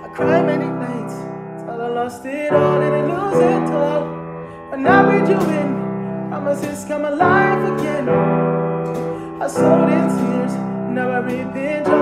cried many nights till I lost it all, didn't lose it all. But now we're doing promises come alive again. I sowed in tears, now I reap in joy.